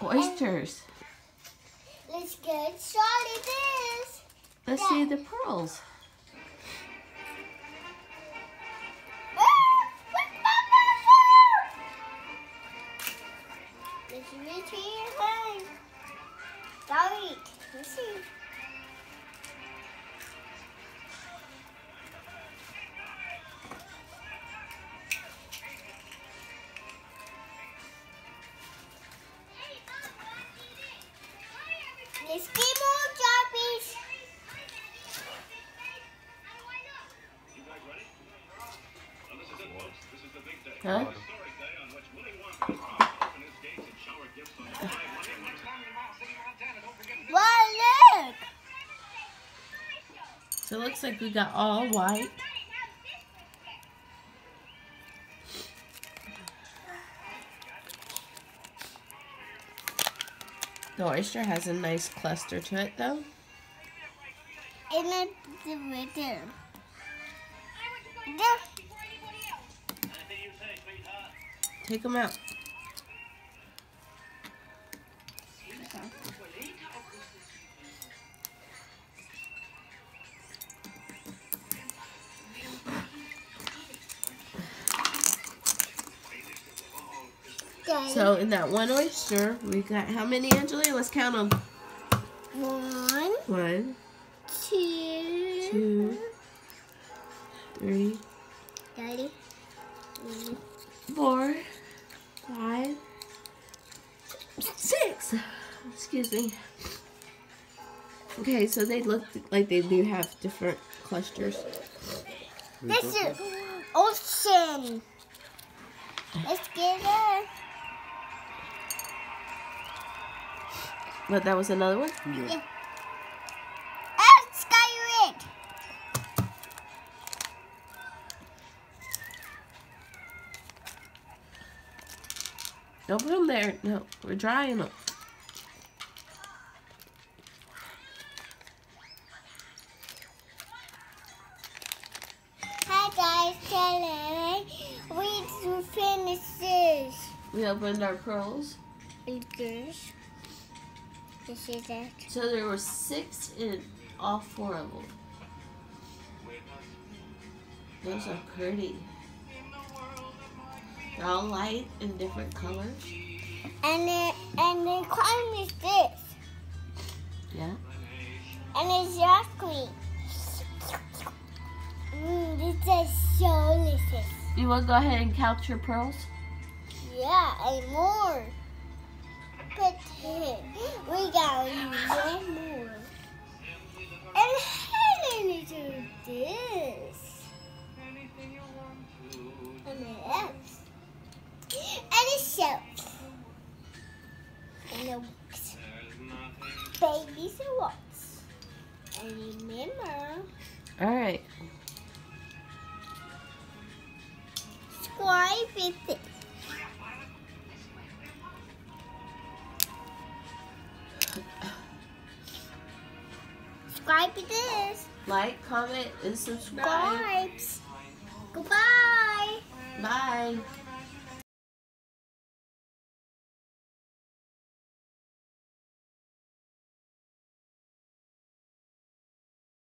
Oysters. Let's get started this. Let's see the pearls. Let's reach your hand. Sorry. Let's see. Let's get more jobbies. Huh? Well, look. So it looks like we got all white. The oyster has a nice cluster to it, though. And it's right there. Take them out. So in that one oyster, we got how many, Angelia? Let's count them. 1, 2, 3, 4, 5, 6. Excuse me. Okay, so they look like they do have different clusters. This is ocean. Let's get it. But that was another one? Yeah. Oh, sky red. Don't put them there. No, we're drying them. Hi guys, today we finished this. We opened our pearls. This is that. So there were 6 in all 4 of them. Those are pretty. They're all light and different colors. And the crime is this. Yeah. And it's raspberry. This is so delicious. You want to go ahead and count your pearls? Yeah, and more. But we got one more. And Helen do this. And else. And a shelf. And the books. Babies and walks. And remember, All right. subscribe with it. Subscribe to this. Like, comment, and subscribe. Subscribes. Goodbye. Bye.